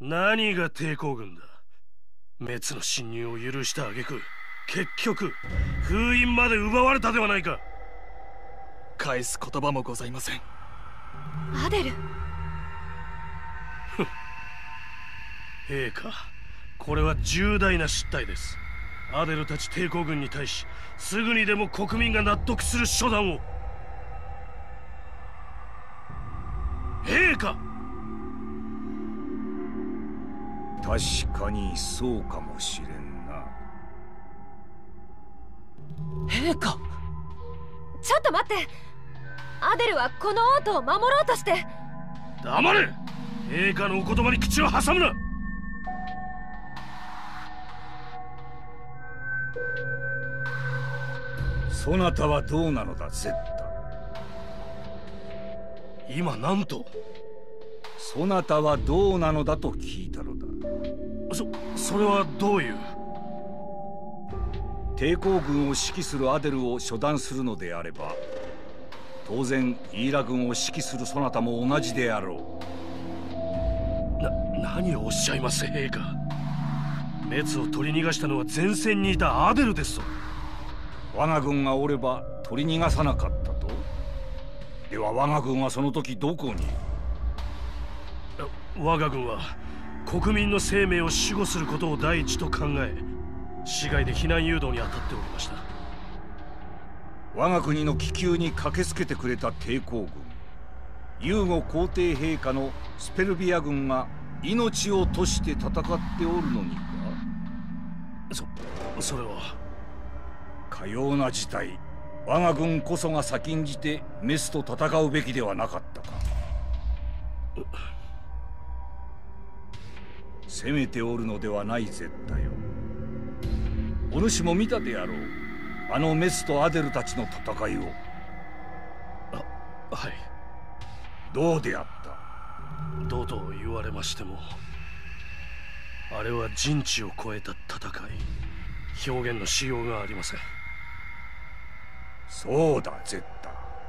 何が抵抗軍だ。滅の侵入を許した挙句、結局封印まで奪われたではないか。 返す言葉もございません。 アデル。 陛下、これは重大な失態です。アデルたち抵抗軍に対し、すぐにでも国民が納得する処断を。陛下。 確かにそうかもしれんな。 陛下。ちょっと待って。アデルはこの王都を守ろうとして。 黙れ。陛下のお言葉に口を挟むな。 そなたはどうなのだ、ゼッタ。 今なんと。 そなたはどうなのだと聞いたのだ。 それはどういう。 抵抗軍を指揮するアデルを処断するのであれば、当然イーラ軍を指揮するそなたも同じであろう。何をおっしゃいます陛下。滅を取り逃がしたのは前線にいたアデルですぞ。 我が軍がおれば取り逃がさなかったと。では我が軍はその時どこに。 我が軍は国民の生命を守護することを第一と考え、市外で避難誘導に当たっておりました。 我が国の気球に駆けつけてくれた抵抗軍、ユーゴ皇帝陛下のスペルビア軍が命を賭して戦っておるのにか。 それはかような事態、我が軍こそが先んじてメスと戦うべきではなかったか。攻めておるのではない、ゼッタよ。お主も見たであろう、あのメスとアデルたちの戦いを。 はい。 どうであった。 どうと言われましても、あれは人知を超えた戦い、表現のしようがありません。 そうだ、ゼッタ。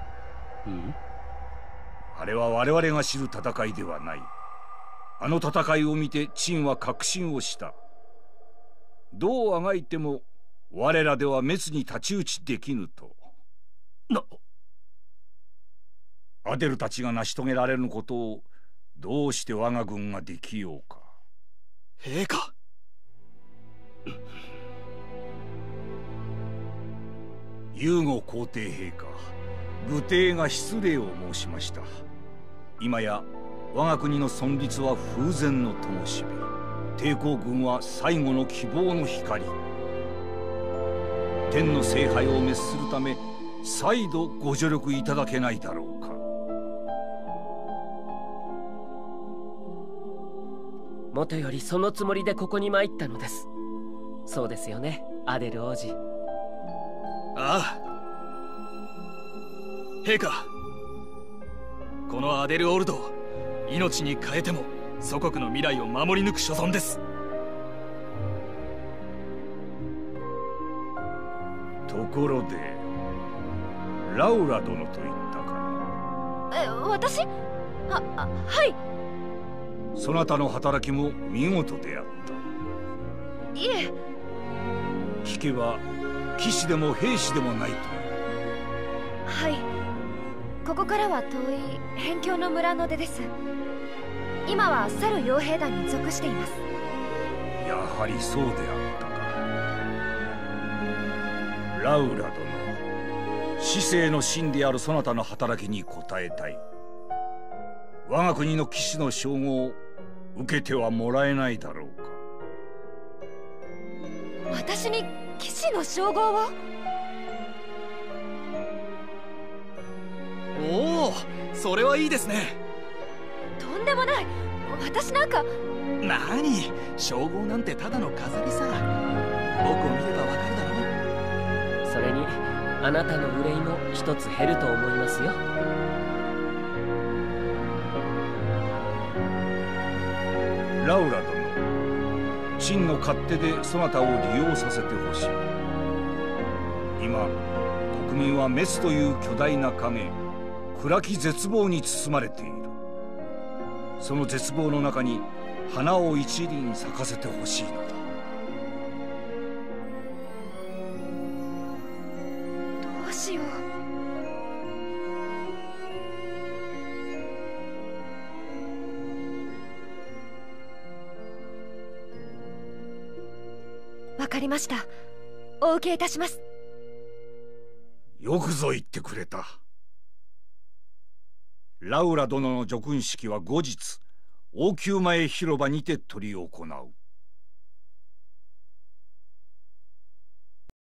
あれは我々が知る戦いではない。あの戦いを見て陳は確信をした。どうあがいても我らでは滅に太刀打ちできぬと。アデルたちが成し遂げられぬことをどうして我が軍ができようか。 陛下。 ユーゴ皇帝陛下、武帝が失礼を申しました。今や我が国の存立は風前の灯火。抵抗軍は最後の希望の光。天の聖杯を滅するため再度ご助力いただけないだろうか。 もとよりそのつもりでここに参ったのです。そうですよね、アデル王子。 ああ。陛下、このアデルオルドを命に代えても祖国の未来を守り抜く所存です。 ところでラウラ殿と言ったかな。 私？はい。 そなたの働きも見事であった。 いえ。 聞けば騎士でも兵士でもないと。 はい。ここからは遠い辺境の村の出です。今は去る傭兵団に属しています。 やはりそうであったか。ラウラ殿、至聖の神であるそなたの働きに応えたい。我が国の騎士の称号を受けてはもらえないだろうか。 私に騎士の称号を？ おお、それはいいですね。 とんでもない。私なんか。 何、称号なんてただの飾りさ。僕を見ればわかるだろう。 それにあなたの憂いも一つ減ると思いますよ。 ラウラ殿、陳の勝手でそなたを利用させてほしい。今国民はメスという巨大な影、暗き絶望に包まれている。その絶望の中に花を一輪咲かせてほしいのだ。 どうしよう。わかりました。お受けいたします。 よくぞ言ってくれた。ラウラ殿の叙勲式は後日王宮前広場にて執り行う。